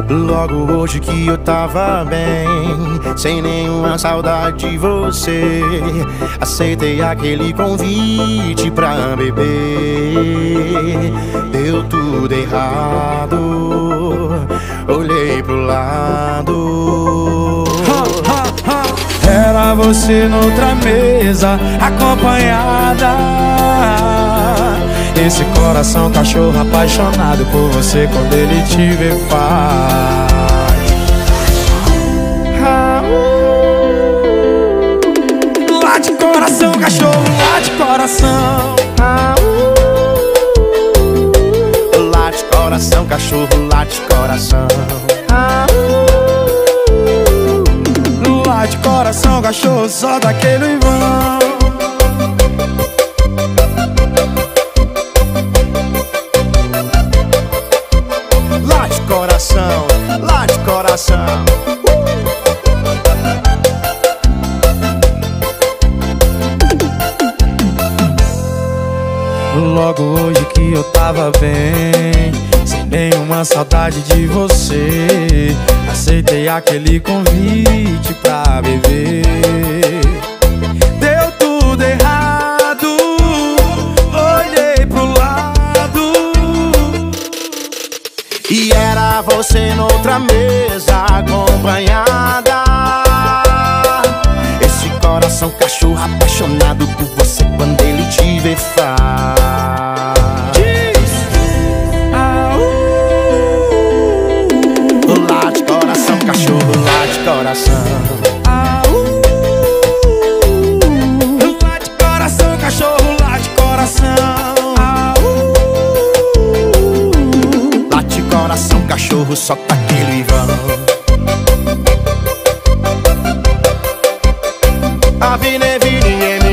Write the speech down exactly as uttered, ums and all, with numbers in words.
Logo hoje que eu tava bem, sem nenhuma saudade de você, aceitei aquele convite pra beber. Deu tudo errado, olhei pro lado. Era você noutra mesa, acompanhada. Esse coração cachorro apaixonado por você, quando ele te vê faz. Late coração, cachorro, late coração. Late coração, cachorro, late coração. Late coração, cachorro, só daquele vão. Late coração, late coração. Logo hoje que eu tava bem, sem nenhuma saudade de você, aceitei aquele convite pra beber. Deu tudo errado, olhei pro lado. E era você noutra mesa, acompanhada. Esse coração cachorro apaixonado por você, quando ele te vê faz. Late coração, cachorro, late coração. Late coração, cachorro, late coração. Late coração, cachorro, só tá aquele vão. A Vine, Vine,